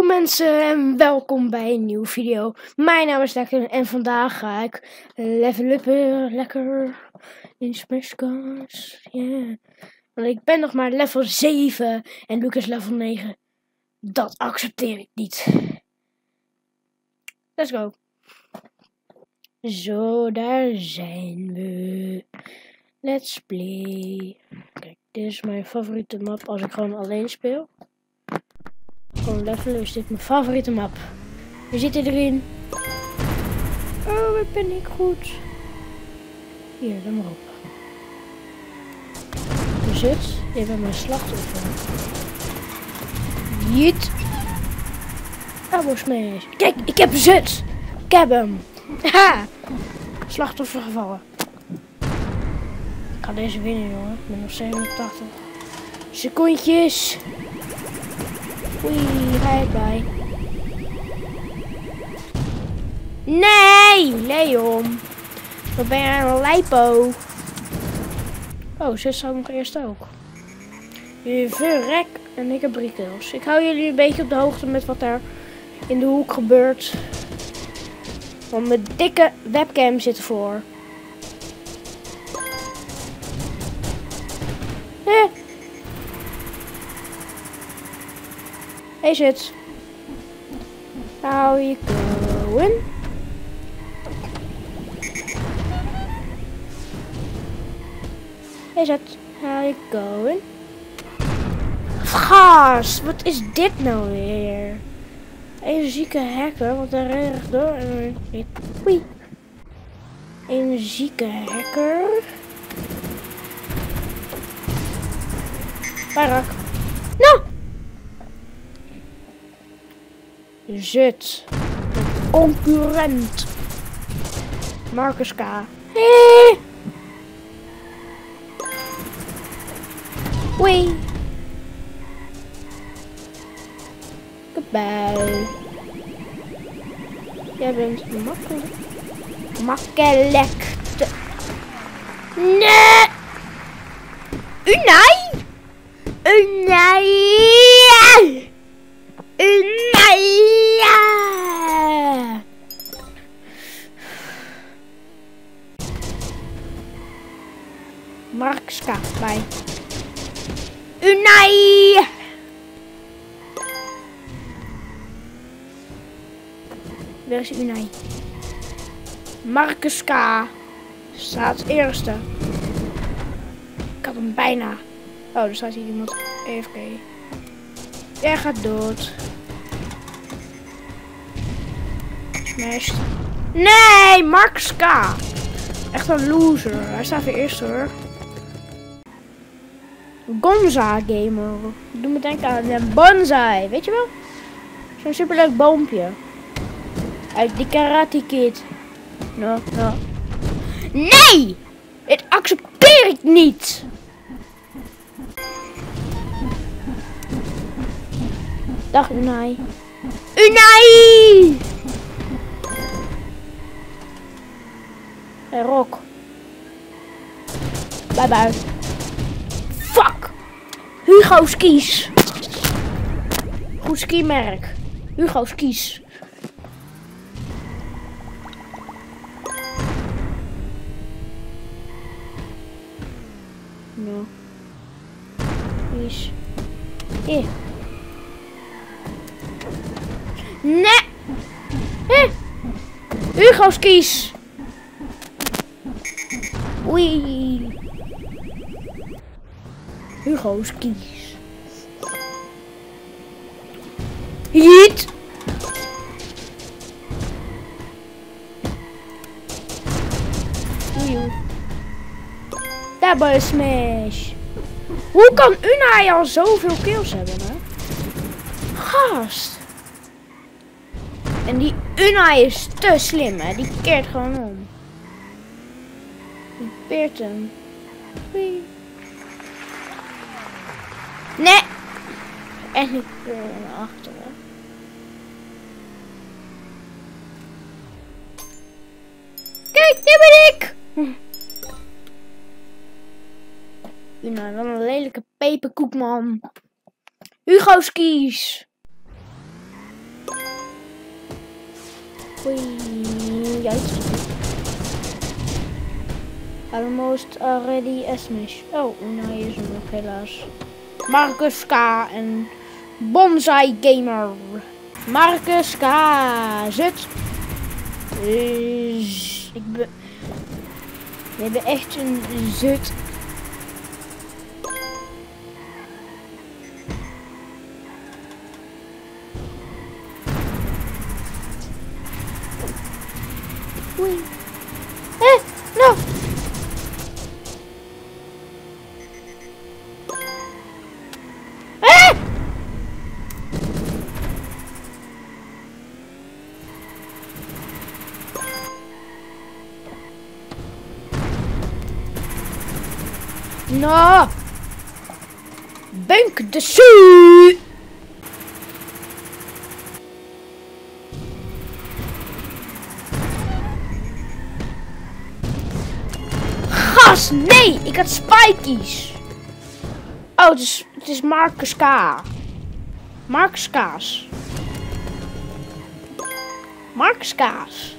mensen en welkom bij een nieuwe video. Mijn naam is Lekker en vandaag ga ik level uppen lekker in Smash Bros. Yeah. Want ik ben nog maar level 7 en Lucas level 9. Dat accepteer ik niet. Let's go. Zo, daar zijn we. Let's play. Kijk, dit is mijn favoriete map als ik gewoon alleen speel. Gewoon levelen is dit mijn favoriete map. We zitten erin. Oh, wat ben ik goed. Hier, dan maar op. Zut, je bent mijn slachtoffer. Jiet. Elbow smash. Kijk, ik heb zut. Ik heb hem. Ha! Slachtoffer gevallen. Ik ga deze winnen, jongen. Ik ben nog 87 secondjes. Oei, ga ik bij. Nee, Leon. Wat ben jij een lijpo? Oh, ze zou nog eerst ook. Verrek en ik heb 3 kills. Ik hou jullie een beetje op de hoogte met wat daar in de hoek gebeurt. Want mijn dikke webcam zit ervoor. Hey zit. How you going? Hey zit. How you going? Gas, wat is dit nou weer? Een zieke hacker, want daar ren ik door en dan... Oei. Een zieke hacker. Barak. Nou! Zut. Concurrent. Marcus K. Hey. Wee. Goodbye. Jij bent makkelijk. Makkelijk. Nee. Unai. Unai. Marcus K. Bij Unai. Waar is Unai? Marcus K. Staat eerste. Ik had hem bijna. Oh, er staat hier iemand. EFK. Jij gaat dood. Smash. Nee, Marcus K. Echt een loser. Hij staat weer eerst hoor. Gonza gamer. Doe me denken aan een bonsai. Weet je wel? Zo'n superleuk boompje. Uit die Karate Kid. No. Nee! Dit accepteer ik niet. Dag Unai. Unai! Hey Rock. Bye bye. Fuck! Hugo Skis. Goed skimerk. Hugo Skis. No. Skis. Nee! Hugo Skis. Oei. Hugo Skis. Jiet. Oei. Double smash. Hoe kan Unai al zoveel kills hebben, hè? Gast. En die Unai is te slim, hè? Die keert gewoon om. Die peert hem. Oei. Nee. En ik wil naar achteren. Kijk, hier ben ik. Nou, wat een lelijke peperkoekman. Hugo Skis. Oei, juist. Almost already smash. Oh, nou hier is er nog helaas. Marcus K. en Bonsai Gamer. Marcus K. Zut. We hebben echt een zut. Oei. No. No. Bank de zee. Gas, nee, ik had spikies. Oh, het is Marcus K. Marcus Kaas. Marcus Kaas.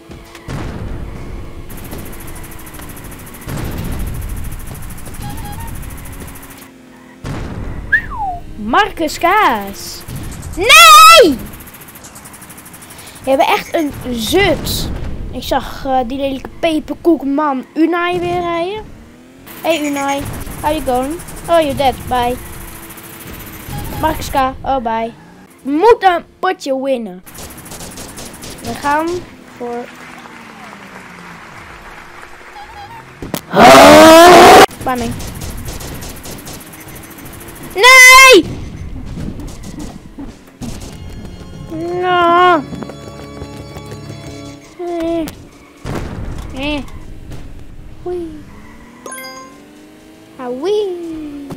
Marcus Kaas. Nee! We hebben echt een zut. Ik zag die lelijke peperkoekman Unai weer rijden. Hey Unai, how you going? Oh, you're dead. Bye. Marcus K. Oh, bye. We moeten een potje winnen. We gaan voor... Spanning. Nee! No. Wee. Ah, wee.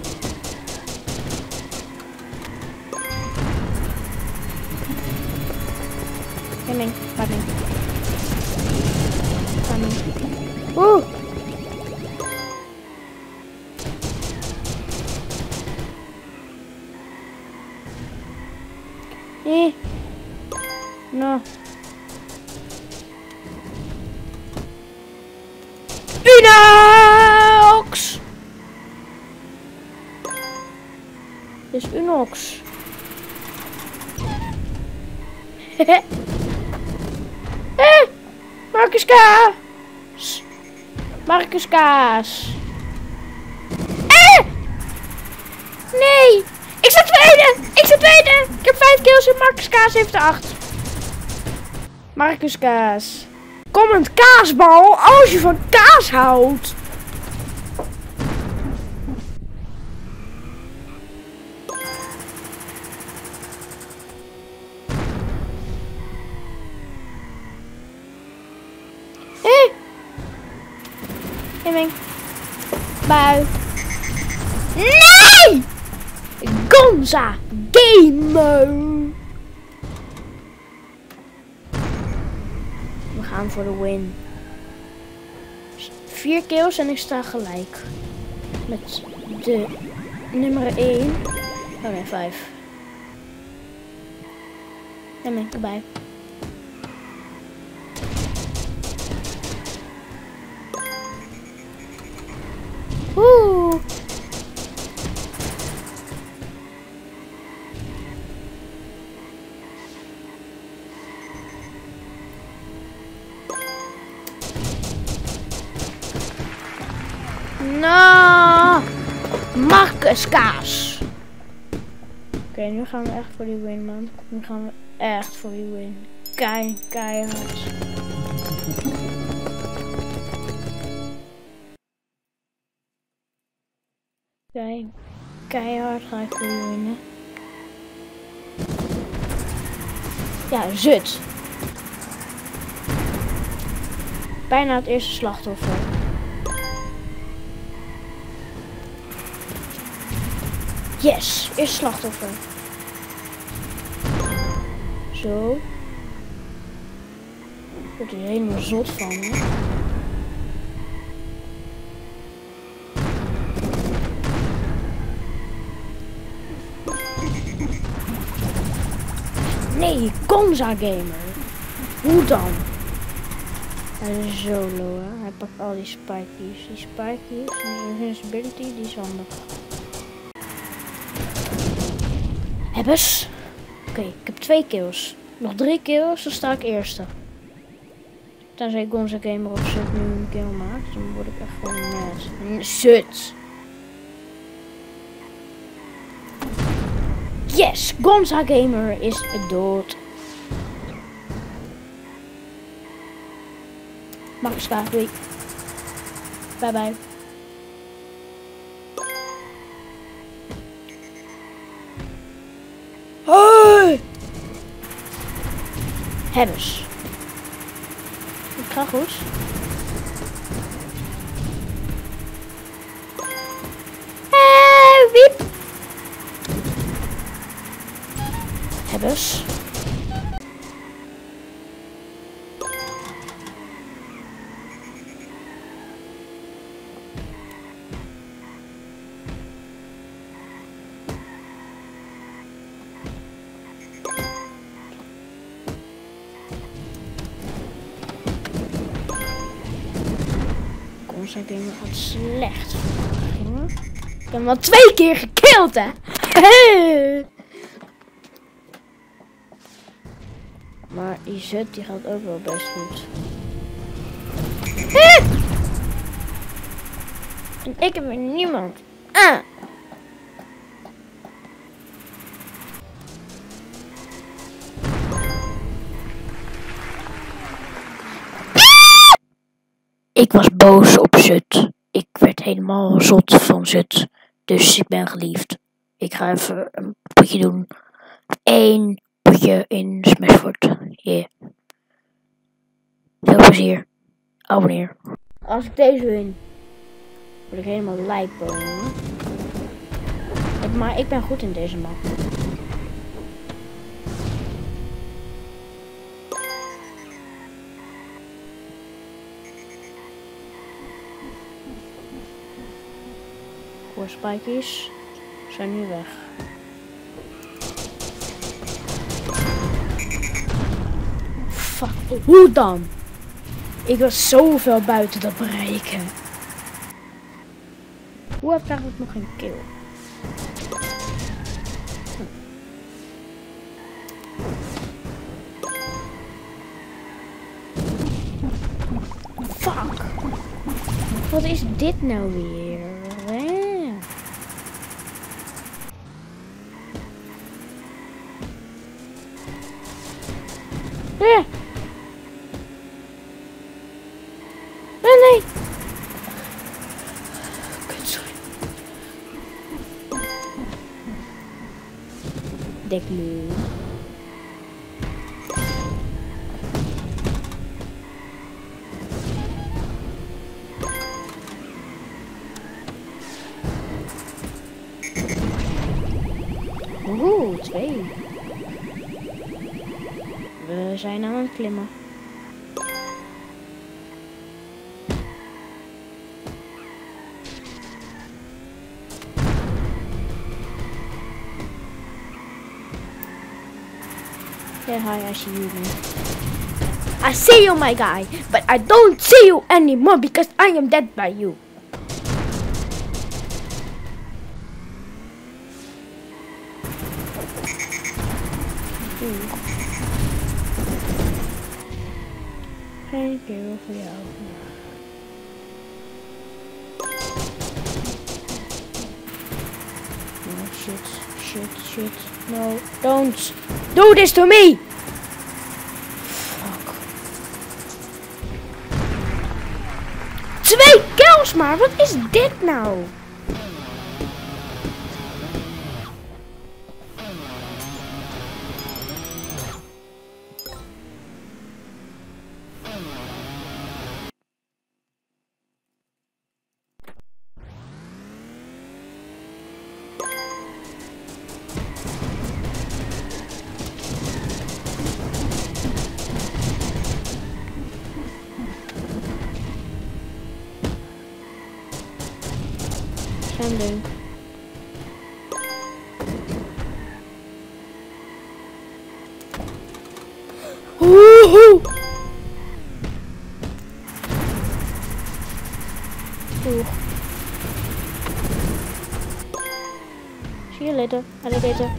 Coming. Woo. No. Unox! Dit is Unox. Marcus Kaas! Marcus Kaas! Nee! Ik sta tweede! Ik heb 5 kills en Marcus Kaas heeft er 8. Marcus Kaas. Comment kaasbal als je van kaas houdt. Hemming. Bui. Nee! Gonza Gamer. We gaan voor de win. 4 kills en ik sta gelijk. Met de nummer 1. Oh nee, 5. Hemming, erbij. Oeh. No. Marcus Kaas. Oké, nu gaan we echt voor die win, man. Nu gaan we echt voor die win. Keihard. Keihard ga ik voor je winnen. Ja, zut. Bijna het eerste slachtoffer. Yes, eerste slachtoffer. Zo. Ik word er helemaal zot van, hè. Nee, Gonza Gamer. Hoe dan? Hij is zo low, hè. Hij pakt al die spikies. Die spikies, invincibility, die is handig. Hebbes. Oké, ik heb 2 kills. Nog 3 kills, dan sta ik eerste. Tenzij Gonza Gamer of Zut nu een kill maakt, dan word ik echt gewoon mad. Zut! Yes! Gonza Gamer is dood. Maxiska, doei. Bye bye. Hey! Hebbes. Het gaat goed. Wiep. Hebbes. Gonza Gamer gaat slecht. Ik heb hem al 2 keer gekild, hè? Maar die Zut die gaat ook wel best goed. En ik heb er niemand. Ik was boos op Zut. Ik werd helemaal zot van Zut. Dus ik ben geliefd. Ik ga even een potje doen. 1 potje in Smashford. Yeah. Veel plezier. Abonneer. Als ik deze win, word ik helemaal lijpboom. Maar ik ben goed in deze map. Voor spikies zijn nu weg. Fuck, hoe dan? Ik was zoveel buiten dat bereiken. Hoe heb ik eigenlijk nog geen kill? Fuck. Wat is dit nou weer? Nee. Kut, sorry. Dek nu. Oeh, 2. We zijn aan het klimmen. Yeah, hi, I see you. I see you, my guy, but I don't see you anymore because I am dead by you. Geen keer voor jou. Oh shit. No, don't do this to me. Fuck. 2 kills maar, wat is dit nou? Sending. Oeh! Woehoe! Oeh. See you later, alligator.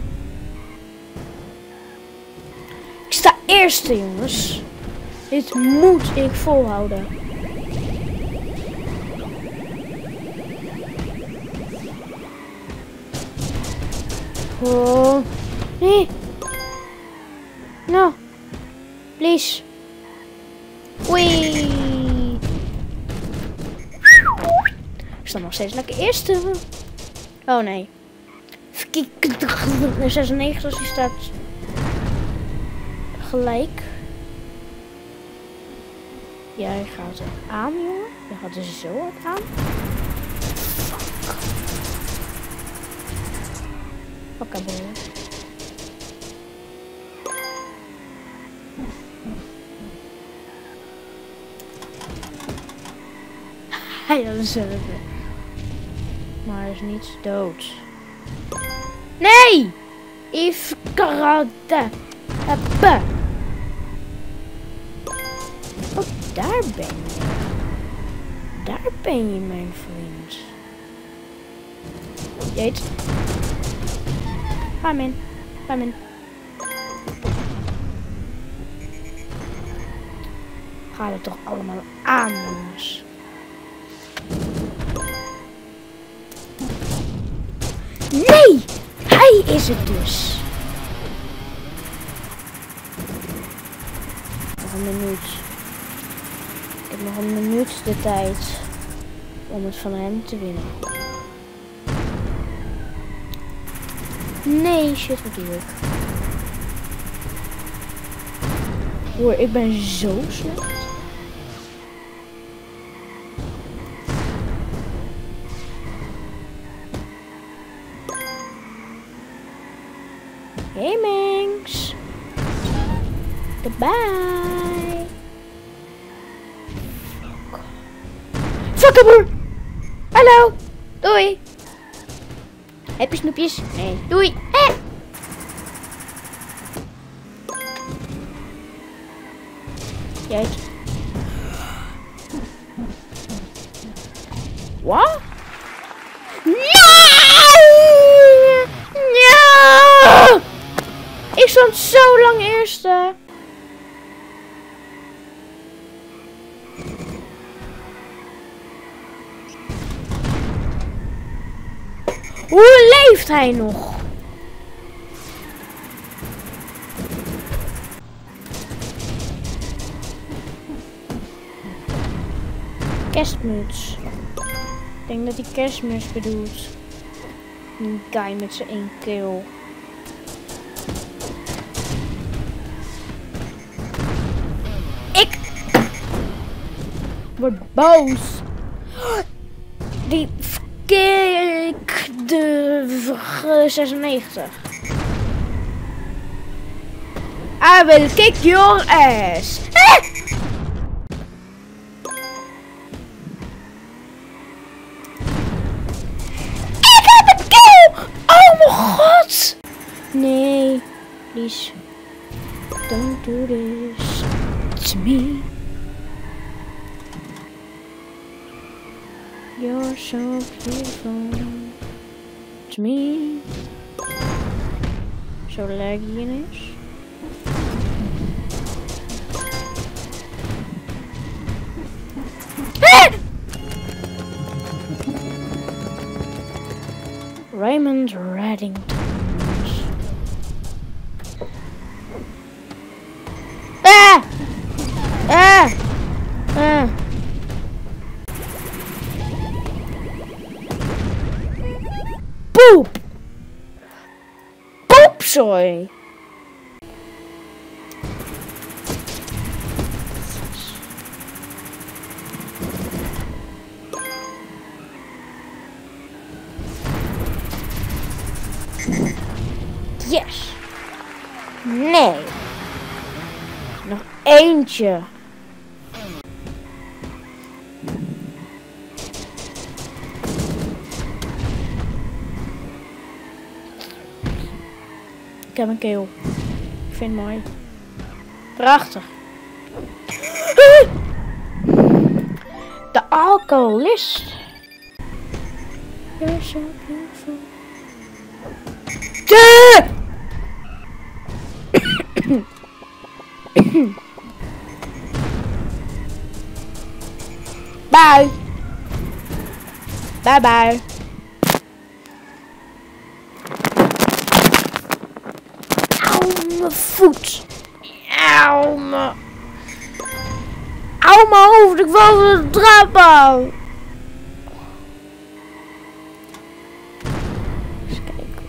Ik sta eerste, jongens. Dit moet ik volhouden. Oh. Nee. No. Please. Wee. Ik sta nog steeds lekker eerste. Oh nee. 96 die staat gelijk. Jij gaat er aan, jongen. Je gaat er zo hard aan. Oké, boy. Hij had hetzelfde. Maar hij is niet dood. Nee! If karate. Hoppa. Oh, daar ben je. Daar ben je, mijn vriend. Jeet. Ga hem in. Ga hem in. Ga er toch allemaal aan, jongens. Nee! Hij is het dus. Nog een minuut. Ik heb nog een minuut de tijd om het van hem te winnen. Nee, shit, wat doe ik? Hoor, ik ben zo slecht. Hey Minx. Goodbye. Fuck. Hallo. Doei. Heb je snoepjes? Nee. Doei. Jij. Wat? Ja! Ik stond zo lang eerste. Hoe leeft hij nog? Kerstmuts. Ik denk dat hij kerstmuts bedoelt. Een guy met zijn één keel. Ik word boos. Die kick de 96. I will kick your ass. Ik heb een kill. Oh mijn god. Nee, please. Don't do this to me. You're so beautiful to me. Zo laggy ineens. Raymond Reddington. Poep! Poepzooi! Yes! Nee! Nog eentje! Ik heb een keel. Ik vind het mooi. Prachtig. De alcoholist. You're so beautiful. Bye. Bye bye. Auw, mijn voet. Auw, mijn hoofd. Ik val van de trap af. Eens kijken.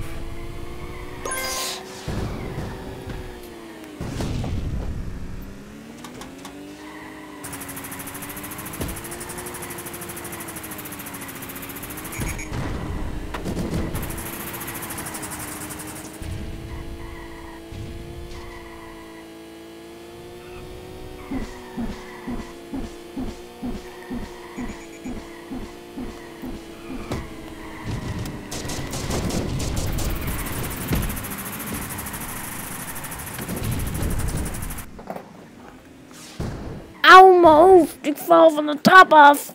Auw, mijn hoofd. Ik val van de trap af.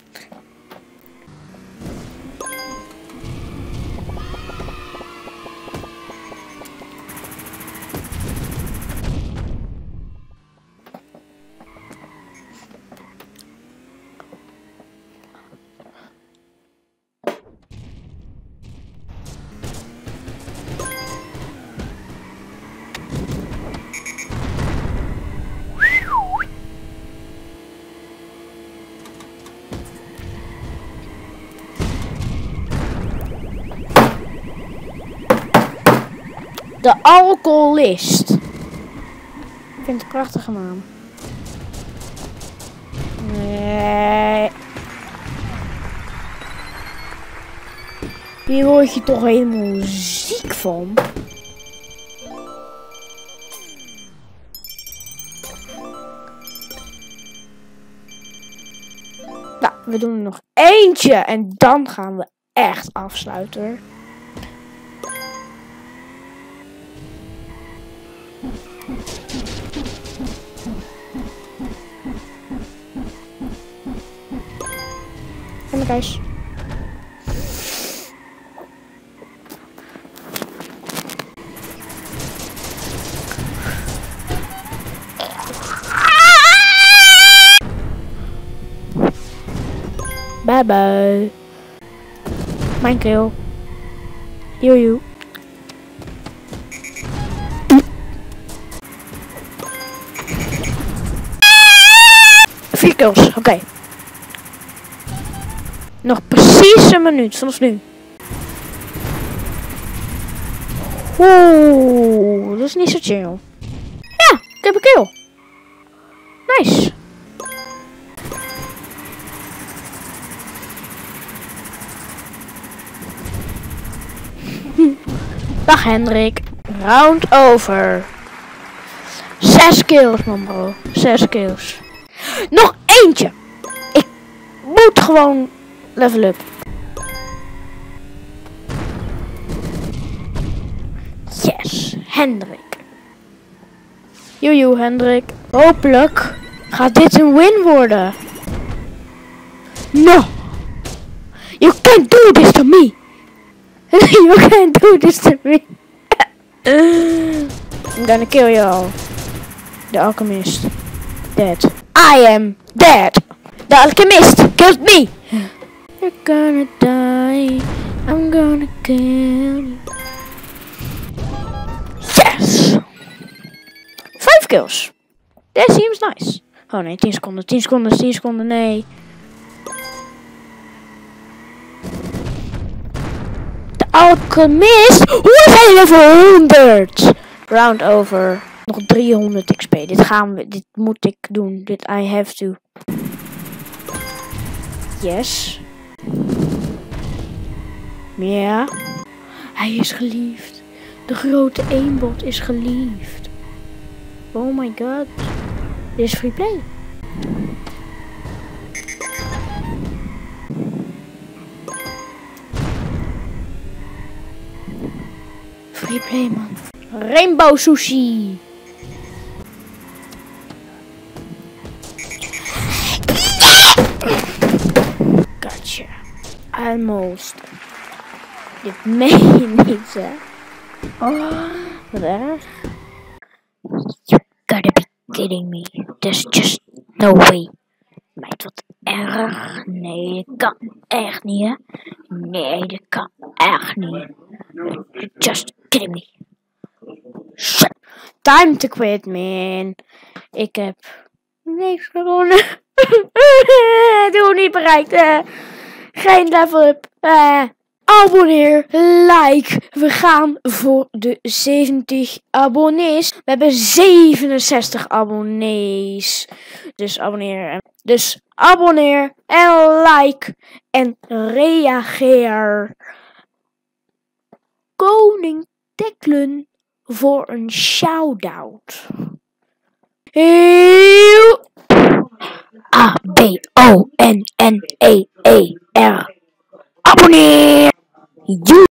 De alcoholist. Ik vind het een prachtige naam. Nee. Hier word je toch helemaal ziek van. Nou, we doen er nog eentje en dan gaan we echt afsluiten. En guys. Bye bye. Mijn keel. Joejoe. Vier kills, oké. Nog precies een minuut vanaf nu. Oeh, dat is niet zo chill. Ja, ik heb een kill. Nice. Dag Hendrik. Round over. 6 kills, man bro. 6 kills. Nog eentje. Ik moet gewoon level up. Yes, Hendrik. Joejoe Hendrik. Hopelijk gaat dit een win worden. No. You can't do this to me. You can't do this to me. I'm gonna kill you all. The alchemist. Dead. I am dead. The alchemist killed me. You're gonna die. I'm gonna kill you. Yes. 5 kills. That seems nice. Oh nee, 10 seconden, 10 seconden, 10 seconden, nee. De alchemist. Hoe is hij level 100? Round over. Nog 300 XP. Dit moet ik doen. I have to. Yes. Ja. Hij is geliefd. De grote eenbot is geliefd. Oh my god. Dit is free play. Free play, man. Rainbow sushi. almost. Dit meen je niet, hè? Oh, wat erg. You gotta be kidding me. There's just no way. Meid, wat erg. Nee, dat kan echt niet, hè? Nee, dat kan echt niet. You're just kidding me. Shit. Time to quit, man. Ik heb niks gewonnen. Doe niet bereikt. Geen level up. Abonneer, like. We gaan voor de 70 abonnees. We hebben 67 abonnees. Dus abonneer en like en reageer. Koning Declan voor een shout-out. ABONNEER. Abonneer.